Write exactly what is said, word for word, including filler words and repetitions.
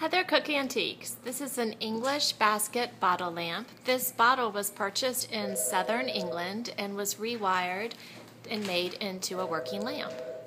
Heather Cook Antiques. This is an English basket bottle lamp. This bottle was purchased in southern England and was rewired and made into a working lamp.